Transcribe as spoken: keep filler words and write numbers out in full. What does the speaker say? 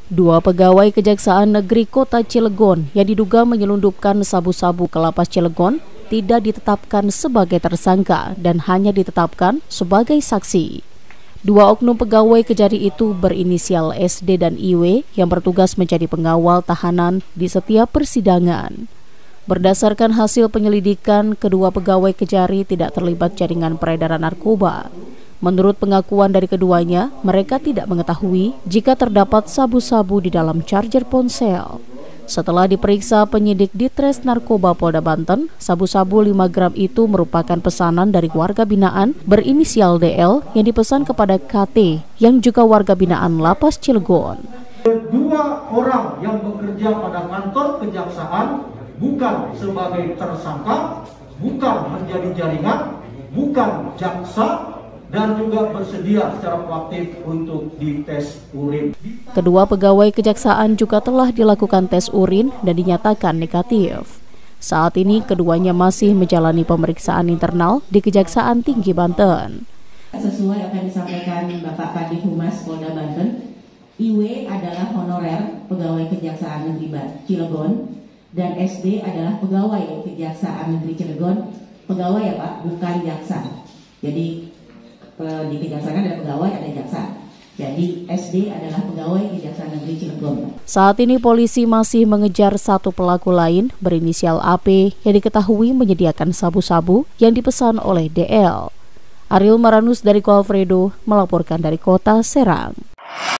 Dua pegawai Kejaksaan Negeri Kota Cilegon yang diduga menyelundupkan sabu-sabu ke Lapas Cilegon tidak ditetapkan sebagai tersangka dan hanya ditetapkan sebagai saksi. Dua oknum pegawai Kejari itu berinisial S D dan I W yang bertugas menjadi pengawal tahanan di setiap persidangan. Berdasarkan hasil penyelidikan, kedua pegawai Kejari tidak terlibat jaringan peredaran narkoba. Menurut pengakuan dari keduanya, mereka tidak mengetahui jika terdapat sabu-sabu di dalam charger ponsel. Setelah diperiksa penyidik Ditres Narkoba Polda Banten, sabu-sabu lima gram itu merupakan pesanan dari warga binaan berinisial D L yang dipesan kepada K T yang juga warga binaan Lapas Cilegon. Dua orang yang bekerja pada kantor kejaksaan bukan sebagai tersangka, bukan menjadi jaringan, bukan jaksa, dan juga bersedia secara proaktif untuk dites urin. Kedua pegawai kejaksaan juga telah dilakukan tes urin dan dinyatakan negatif. Saat ini keduanya masih menjalani pemeriksaan internal di Kejaksaan Tinggi Banten. Sesuai apa yang disampaikan Bapak Kadif Humas Polda Banten, I W adalah honorer pegawai Kejaksaan Negeri Cilegon dan S D adalah pegawai Kejaksaan Negeri Cilegon, pegawai ya Pak, bukan jaksa. Jadi di Kejaksaan ada pegawai, ada jaksa. Jadi S D adalah pegawai Kejaksaan Negeri Cilegon. Saat ini polisi masih mengejar satu pelaku lain berinisial A P yang diketahui menyediakan sabu-sabu yang dipesan oleh D L. Ariel Maranus dari Ko Alfredo melaporkan dari Kota Serang.